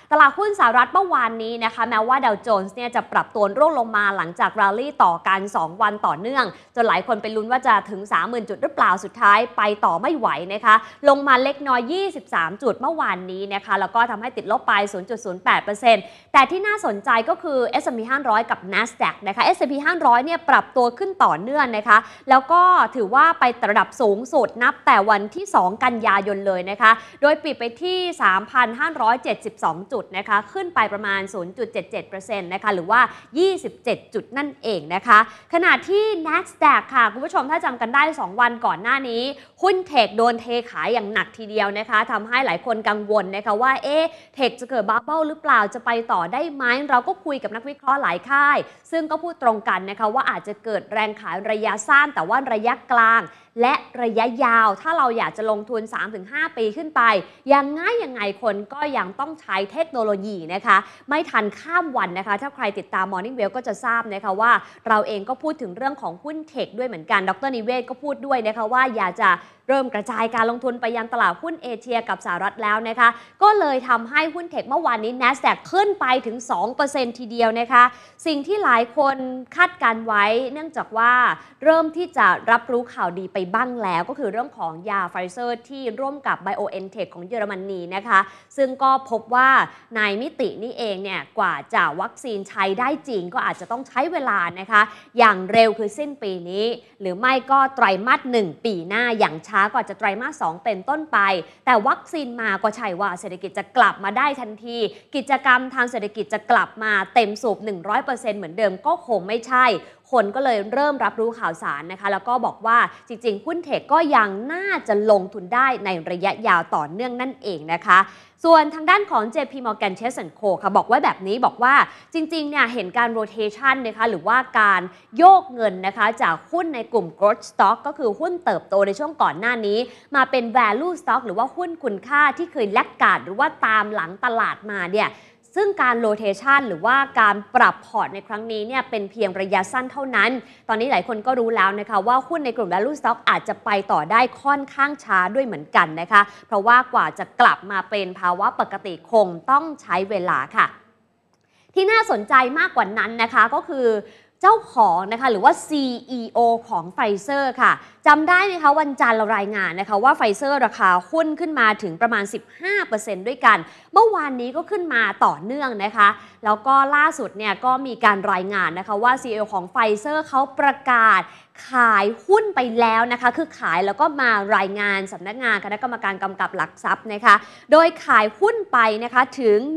ตลาดหุ้นสหรัฐเมื่อวานนี้นะคะแม้ว่าดาวโจนส์เนี่ยจะปรับตัวร่วงลงมาหลังจากแรลลี่ต่อกัน2 วันต่อเนื่องจนหลายคนไปลุ้นว่าจะถึง 30,000 จุดหรือเปล่าสุดท้ายไปต่อไม่ไหวนะคะลงมาเล็กน้อย23 จุดเมื่อวานนี้นะคะแล้วก็ทำให้ติดลบไป 0.08% แต่ที่น่าสนใจก็คือ S&P 500 กับ NASDAQ นะคะ S&P 500 เนี่ยปรับตัวขึ้นต่อเนื่องนะคะแล้วก็ถือว่าไประดับสูงสุดนับแต่วันที่2 กันยายนเลยนะคะโดยปิดไปที่ 3,572 จุดนะคะขึ้นไปประมาณ 0.77% นะคะหรือว่า27 จุดนั่นเองนะคะขณะที่ NASDAQ ค่ะคุณผู้ชมถ้าจำกันได้2 วันก่อนหน้านี้หุ้นเทคโดนเทขายอย่างหนักทีเดียวนะคะทำให้หลายคนกังวลนะคะว่าเทคจะเกิดบับเบิ้ลหรือเปล่าจะไปต่อได้ไหมเราก็คุยกับนักวิเคราะห์หลายค่ายซึ่งก็พูดตรงกันนะคะว่าอาจจะเกิดแรงขายระยะสั้นแต่ว่าระยะกลางและระยะยาวถ้าเราอยากจะลงทุน 3-5 ปีขึ้นไปยังไงคนก็ยังต้องใช้เทคโนโลยีนะคะไม่ทันข้ามวันนะคะถ้าใครติดตาม Morning Well ก็จะทราบนะคะว่าเราเองก็พูดถึงเรื่องของหุ้นเทคด้วยเหมือนกันดร.นิเวศก็พูดด้วยนะคะว่าอยากจะเริ่มกระจายการลงทุนไปยังตลาดหุ้นเอเชียกับสหรัฐแล้วนะคะก็เลยทำให้หุ้นเทคเมื่อวานนี้ NASDAQ ขึ้นไปถึง 2% ทีเดียวนะคะสิ่งที่หลายคนคาดการไว้เนื่องจากว่าเริ่มที่จะรับรู้ข่าวดีไปบ้างแล้วก็คือเรื่องของยาไฟเซอร์ที่ร่วมกับ BioNTech ของเยอรมนีนะคะซึ่งก็พบว่าในมิตินี้เองเนี่ยกว่าจะวัคซีนใช้ได้จริงก็อาจจะต้องใช้เวลานะคะอย่างเร็วคือสิ้นปีนี้หรือไม่ก็ไตรมาส 1 ปีหน้าอย่างช้าก็จะไตรมาส 2เป็นต้นไปแต่วัคซีนมาก็ใช่ว่าเศรษฐกิจจะกลับมาได้ทันทีกิจกรรมทางเศรษฐกิจจะกลับมาเต็มสูบ 100% เหมือนเดิมก็คงไม่ใช่คนก็เลยเริ่มรับรู้ข่าวสารนะคะแล้วก็บอกว่าจริงๆหุ้นเทคก็ยังน่าจะลงทุนได้ในระยะยาวต่อเนื่องนั่นเองนะคะส่วนทางด้านของ JP Morgan Chase & Co ค่ะบอกไว้แบบนี้บอกว่าจริงๆเนี่ยเห็นการ rotation นะคะหรือว่าการโยกเงินนะคะจากหุ้นในกลุ่ม growth stock ก็คือหุ้นเติบโตในช่วงก่อนหน้านี้มาเป็น value stock หรือว่าหุ้นคุณค่าที่เคยแลกขาดหรือว่าตามหลังตลาดมาเนี่ยซึ่งการโรเทชันหรือว่าการปรับพอร์ตในครั้งนี้เนี่ยเป็นเพียงระยะสั้นเท่านั้นตอนนี้หลายคนก็รู้แล้วนะคะว่าหุ้นในกลุ่ม value stock อาจจะไปต่อได้ค่อนข้างช้าด้วยเหมือนกันนะคะเพราะว่ากว่าจะกลับมาเป็นภาวะปกติคงต้องใช้เวลาค่ะที่น่าสนใจมากกว่านั้นนะคะก็คือเจ้าของนะคะหรือว่า CEO ของไฟเซอร์ค่ะจำได้ไหมคะวันจันทร์เรารายงานนะคะว่าไฟเซอร์ราคาหุ้นขึ้นมาถึงประมาณ 15% ด้วยกันเมื่อวานนี้ก็ขึ้นมาต่อเนื่องนะคะแล้วก็ล่าสุดเนี่ยก็มีการรายงานนะคะว่า CEO ของไฟเซอร์เขาประกาศขายหุ้นไปแล้วนะคะคือขายแล้วก็มารายงานสำนักงานคณะกรรมการกำกับหลักทรัพย์นะคะโดยขายหุ้นไปนะคะถึง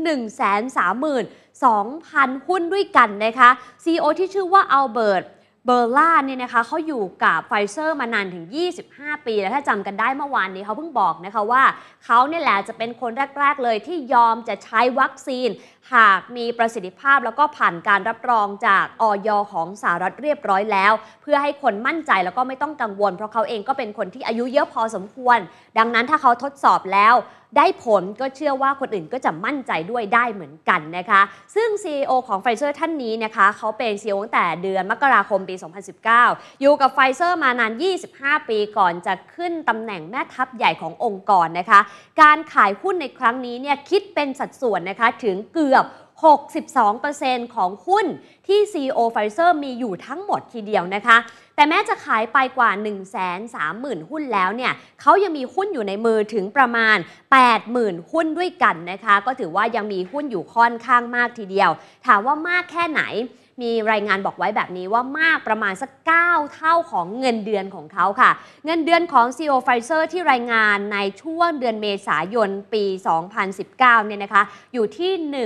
132,000 หุ้นด้วยกันนะคะ CEO ที่ชื่อว่าอัลเบิร์ตเบอร์ล่าเนี่ยนะคะเขาอยู่กับไฟเซอร์มานานถึง25 ปีแล้วถ้าจำกันได้เมื่อวานนี้เขาเพิ่งบอกนะคะว่าเขาเนี่ยแหละจะเป็นคนแรกๆเลยที่ยอมจะใช้วัคซีนหากมีประสิทธิภาพแล้วก็ผ่านการรับรองจากอย.ของสหรัฐเรียบร้อยแล้วเพื่อให้คนมั่นใจแล้วก็ไม่ต้องกังวลเพราะเขาเองก็เป็นคนที่อายุเยอะพอสมควรดังนั้นถ้าเขาทดสอบแล้วได้ผลก็เชื่อว่าคนอื่นก็จะมั่นใจด้วยได้เหมือนกันนะคะซึ่ง CEO ของไฟเซอร์ท่านนี้นะคะเขาเป็น CEO ตั้งแต่เดือนมกราคมปี 2019 อยู่กับไฟเซอร์มานาน25 ปีก่อนจะขึ้นตำแหน่งแม่ทัพใหญ่ขององค์กรนะคะการขายหุ้นในครั้งนี้เนี่ยคิดเป็นสัดส่วนนะคะถึงเกือบ62% ของหุ้นที่ CEO ไฟเซอร์มีอยู่ทั้งหมดทีเดียวนะคะแต่แม้จะขายไปกว่า 130,000 หุ้นแล้วเนี่ยเขายังมีหุ้นอยู่ในมือถึงประมาณ 80,000 หุ้นด้วยกันนะคะก็ถือว่ายังมีหุ้นอยู่ค่อนข้างมากทีเดียวถามว่ามากแค่ไหนมีรายงานบอกไว้แบบนี้ว่ามากประมาณสัก9 เท่าของเงินเดือนของเขาค่ะเงินเดือนของ CEO Pfizer ที่รายงานในช่วงเดือนเมษายนปี 2019 เนี่ยนะคะอยู่ที่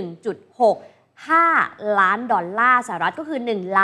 1.65 ล้านดอลลาร์สหรัฐก็คือ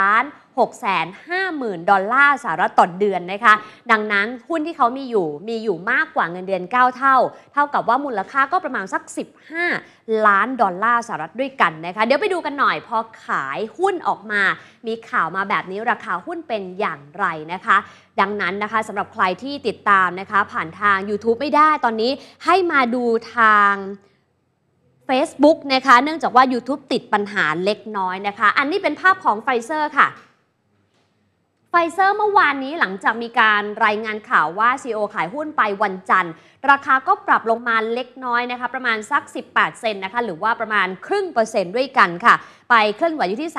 1,650,000 ดอลลาร์สหรัฐต่อเดือนนะคะดังนั้นหุ้นที่เขามีอยู่มากกว่าเงินเดือน9 เท่ากับว่ามูลค่าก็ประมาณสัก15 ล้านดอลลาร์สหรัฐด้วยกันนะคะเดี๋ยวไปดูกันหน่อยพอขายหุ้นออกมามีข่าวมาแบบนี้ราคาหุ้นเป็นอย่างไรนะคะดังนั้นนะคะสำหรับใครที่ติดตามนะคะผ่านทาง YouTube ไม่ได้ตอนนี้ให้มาดูทาง Facebook นะคะเนื่องจากว่า YouTube ติดปัญหาเล็กน้อยนะคะอันนี้เป็นภาพของไฟเซอร์ค่ะไฟไฟเซอร์เมื่อวานนี้หลังจากมีการรายงานข่าวว่า CEO ขายหุ้นไปวันจันทร์ราคาก็ปรับลงมาเล็กน้อยนะคะประมาณสัก18เซนต์นะคะหรือว่าประมาณ0.5%ด้วยกันค่ะไปเคลื่อนไหวอยู่ที่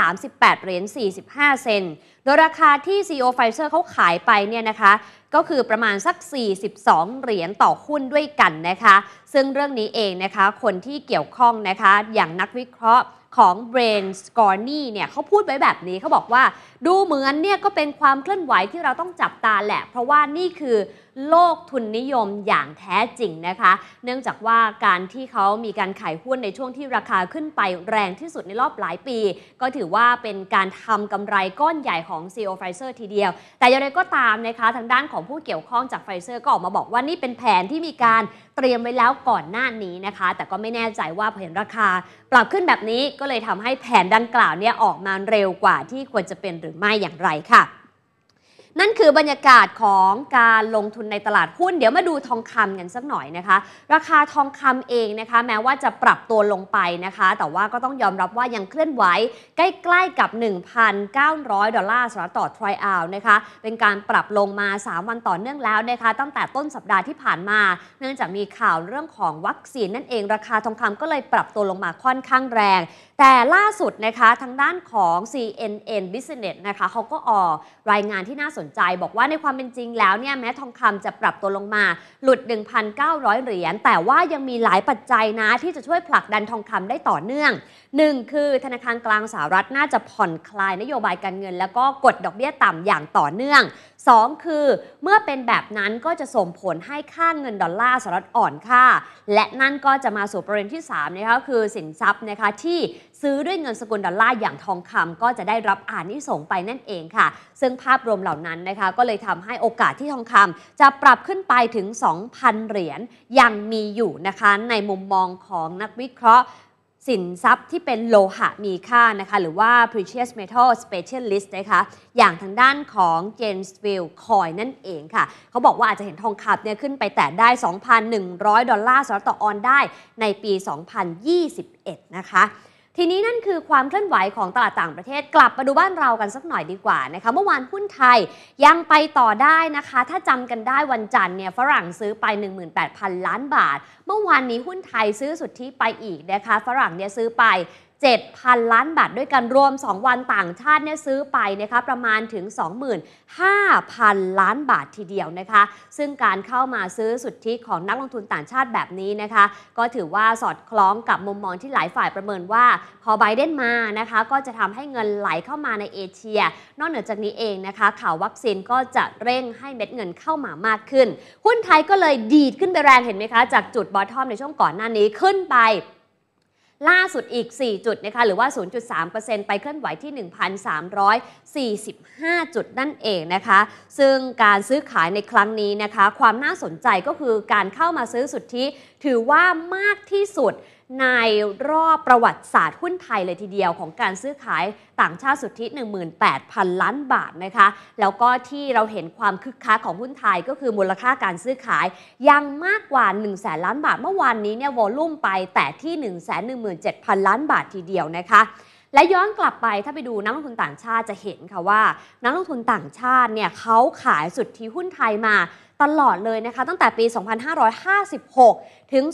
38.45 เซนต์โดยราคาที่ CEO ไฟเซอร์เขาขายไปเนี่ยนะคะก็คือประมาณสัก42เหรียญต่อหุ้นด้วยกันนะคะซึ่งเรื่องนี้เองนะคะคนที่เกี่ยวข้องนะคะอย่างนักวิเคราะห์ของ Brain Scorny เนี่ยเขาพูดไว้แบบนี้เขาบอกว่าดูเหมือนเนี่ยก็เป็นความเคลื่อนไหวที่เราต้องจับตาแหละเพราะว่านี่คือโลกทุนนิยมอย่างแท้จริงนะคะเนื่องจากว่าการที่เขามีการขายหุ้นในช่วงที่ราคาขึ้นไปแรงที่สุดในรอบหลายปีก็ถือว่าเป็นการทำกำไรก้อนใหญ่ของ CEO Pfizer ทีเดียวแต่อย่างไรก็ตามนะคะทางด้านของผู้เกี่ยวข้องจาก Pfizer ก็ออกมาบอกว่านี่เป็นแผนที่มีการเตรียมไว้แล้วก่อนหน้านี้นะคะแต่ก็ไม่แน่ใจว่าเห็นราคาปรับขึ้นแบบนี้ก็เลยทำให้แผนดังกล่าวเนี่ยออกมาเร็วกว่าที่ควรจะเป็นหรือไม่อย่างไรค่ะนั่นคือบรรยากาศของการลงทุนในตลาดหุ้นเดี๋ยวมาดูทองคำกันสักหน่อยนะคะราคาทองคำเองนะคะแม้ว่าจะปรับตัวลงไปนะคะแต่ว่าก็ต้องยอมรับว่ายังเคลื่อนไหวใกล้ๆกับ 1,900 ดอลลาร์สหรัฐต่อทรอยออนซ์นะคะเป็นการปรับลงมา3วันต่อเนื่องแล้วนะคะตั้งแต่ต้นสัปดาห์ที่ผ่านมาเนื่องจากมีข่าวเรื่องของวัคซีนนั่นเองราคาทองคำก็เลยปรับตัวลงมาค่อนข้างแรงแต่ล่าสุดนะคะทางด้านของ CNN Business นะคะเขาก็ออกรายงานที่น่าสนใจบอกว่าในความเป็นจริงแล้วเนี่ยแม้ทองคำจะปรับตัวลงมาหลุด 1,900 เหรียญแต่ว่ายังมีหลายปัจจัยนะที่จะช่วยผลักดันทองคำได้ต่อเนื่อง1คือธนาคารกลางสหรัฐน่าจะผ่อนคลายนโยบายการเงินแล้วก็กดดอกเบี้ยต่ำอย่างต่อเนื่อง2คือเมื่อเป็นแบบนั้นก็จะส่งผลให้ค่าเงินดอลลาร์สหรัฐอ่อนค่าและนั่นก็จะมาสู่ประเด็นที่3นะคะคือสินทรัพย์นะคะที่ซื้อด้วยเงินสกุลดอลลาร์อย่างทองคำก็จะได้รับอานิสงส์ไปนั่นเองค่ะซึ่งภาพรวมเหล่านั้นนะคะก็เลยทำให้โอกาสที่ทองคำจะปรับขึ้นไปถึง 2,000 เหรียญยังมีอยู่นะคะในมุมมองของนักวิเคราะห์สินทรัพย์ที่เป็นโลหะมีค่านะคะหรือว่า precious metal specialist นะคะอย่างทางด้านของ Gainesville Coin นั่นเองค่ะเขาบอกว่าอาจจะเห็นทองคำเนี่ยขึ้นไปแตะได้ 2,100 ดอลลาร์สหรัฐต่อออนซ์ได้ในปี 2021 นะคะทีนี้นั่นคือความเคลื่อนไหวของตลาดต่างประเทศกลับมาดูบ้านเรากันสักหน่อยดีกว่านะคะเมื่อวานหุ้นไทยยังไปต่อได้นะคะถ้าจำกันได้วันจันทร์เนี่ยฝรั่งซื้อไป 18,000 ล้านบาทเมื่อวานนี้หุ้นไทยซื้อสุทธิไปอีกนะคะฝรั่งเนี่ยซื้อไป 7,000 ล้านบาทด้วยกันรวม2วันต่างชาติเนี่ยซื้อไปนะคะประมาณถึง 25,000 ล้านบาททีเดียวนะคะซึ่งการเข้ามาซื้อสุทธิของนักลงทุนต่างชาติแบบนี้นะคะก็ถือว่าสอดคล้องกับมุมมองที่หลายฝ่ายประเมินว่าพอไบเดนมานะคะก็จะทำให้เงินไหลเข้ามาในเอเชียนอกเหนือจากนี้เองนะคะข่าววัคซีนก็จะเร่งให้เม็ดเงินเข้ามามากขึ้นหุ้นไทยก็เลยดีดขึ้นไปแรงเห็นไหมคะจากจุดบอททอมในช่วงก่อนหน้านี้ขึ้นไปล่าสุดอีก4จุดนะคะหรือว่า 0.3% ไปเคลื่อนไหวที่ 1,345 จุดนั่นเองนะคะซึ่งการซื้อขายในครั้งนี้นะคะความน่าสนใจก็คือการเข้ามาซื้อสุทธิถือว่ามากที่สุดในรอบประวัติศาสตร์หุ้นไทยเลยทีเดียวของการซื้อขายต่างชาติสุทธิ 18,000 ล้านบาทนะคะแล้วก็ที่เราเห็นความคึกคักของหุ้นไทยก็คือมูลค่าการซื้อขายยังมากกว่า 100,000 ล้านบาทเมื่อวานนี้เนี่ยวอลลุ่มไปแต่ที่ 117,000 ล้านบาททีเดียวนะคะและย้อนกลับไปถ้าไปดูนักลงทุนต่างชาติจะเห็นค่ะว่านักลงทุนต่างชาติเนี่ยเขาขายสุทธิหุ้นไทยมาตลอดเลยนะคะตั้งแต่ปี 2556 ถึง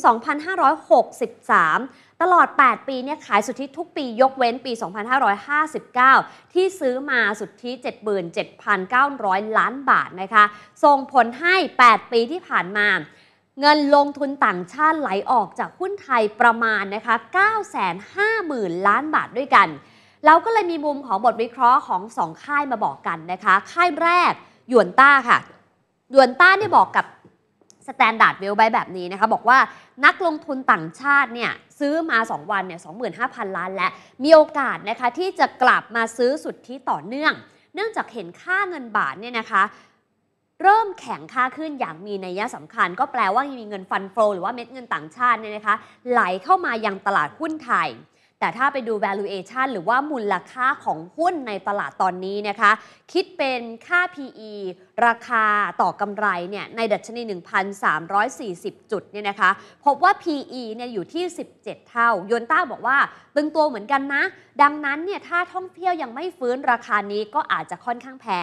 2563 ตลอด 8 ปีเนี่ยขายสุทธิทุกปียกเว้นปี 2559 ที่ซื้อมาสุทธิ 77,900 ล้านบาทนะคะส่งผลให้ 8 ปีที่ผ่านมาเงินลงทุนต่างชาติไหลออกจากหุ้นไทยประมาณนะคะ 950,000 ล้านบาทด้วยกันเราก็เลยมีมุมของบทวิเคราะห์ของ2ค่ายมาบอกกันนะคะค่ายแรกหยวนต้าค่ะหยวนต้าเนี่ยบอกกับ Standard Well แบบนี้นะคะบอกว่านักลงทุนต่างชาติเนี่ยซื้อมา2วันเนี่ย 25,000 ล้านและมีโอกาสนะคะที่จะกลับมาซื้อสุทธิต่อเนื่องเนื่องจากเห็นค่าเงินบาทเนี่ยนะคะเริ่มแข็งค่าขึ้นอย่างมีนัยสำคัญก็แปลว่ามีเงินฟันโฟหรือว่าเม็ดเงินต่างชาติเนี่ยนะคะไหลเข้ามายังตลาดหุ้นไทยแต่ถ้าไปดู valuation หรือว่ามูลค่าของหุ้นในตลาดตอนนี้นะคะคิดเป็นค่า PE ราคาต่อกำไรเนี่ยในดัชนี 1,340 จุดเนี่ยนะคะพบว่า PE เนี่ยอยู่ที่ 17 เท่าโยนต้าบอกว่าตึงตัวเหมือนกันนะดังนั้นเนี่ยถ้าท่องเที่ยวยังไม่ฟื้นราคานี้ก็อาจจะค่อนข้างแพง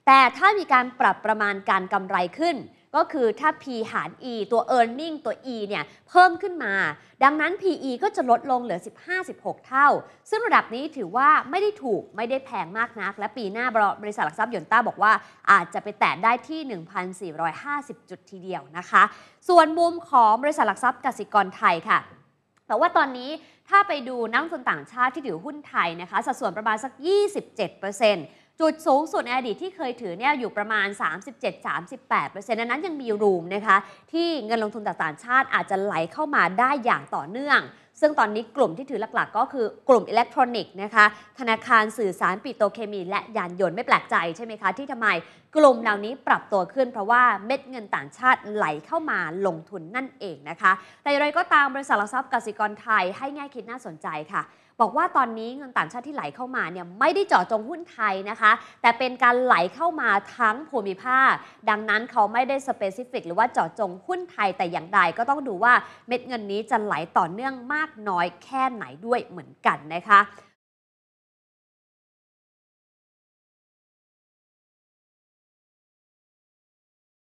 แต่ถ้ามีการปรับประมาณการกำไรขึ้นก็คือถ้า P หาร E ตัว earning ตัว E เนี่ยเพิ่มขึ้นมาดังนั้น PE ก็จะลดลงเหลือ 15-16 เท่าซึ่งระดับนี้ถือว่าไม่ได้ถูกไม่ได้แพงมากนักและปีหน้าบริษัทหลักทรัพย์หยวนต้าบอกว่าอาจจะไปแตะได้ที่ 1,450 จุดทีเดียวนะคะส่วนมุมของบริษัทหลักทรัพย์กสิกรไทยค่ะแต่ว่าตอนนี้ถ้าไปดูนักลงทุนต่างชาติที่ถือหุ้นไทยนะคะสัดส่วนประมาณสัก 27%จุดสูงสุดในอดีตที่เคยถือเนี่ยอยู่ประมาณ 37-38% นั้นยังมีรูมนะคะที่เงินลงทุนต่างชาติอาจจะไหลเข้ามาได้อย่างต่อเนื่องซึ่งตอนนี้กลุ่มที่ถือหลักๆก็คือกลุ่มอิเล็กทรอนิกส์นะคะธนาคารสื่อสารปิโตรเคมีและยานยนต์ไม่แปลกใจใช่ไหมคะที่ทำไมกลุ่มเหล่านี้ปรับตัวขึ้นเพราะว่าเม็ดเงินต่างชาติไหลเข้ามาลงทุนนั่นเองนะคะแต่อย่างไรก็ตามบริษัทหลักทรัพย์กสิกรไทยให้แง่คิดน่าสนใจค่ะบอกว่าตอนนี้เงินต่างชาติที่ไหลเข้ามาเนี่ยไม่ได้เจาะจงหุ้นไทยนะคะแต่เป็นการไหลเข้ามาทั้งภูมิภาคดังนั้นเขาไม่ได้สเปซิฟิกหรือว่าเจาะจงหุ้นไทยแต่อย่างใดก็ต้องดูว่าเม็ดเงินนี้จะไหลต่อเนื่องมากน้อยแค่ไหนด้วยเหมือนกันนะคะ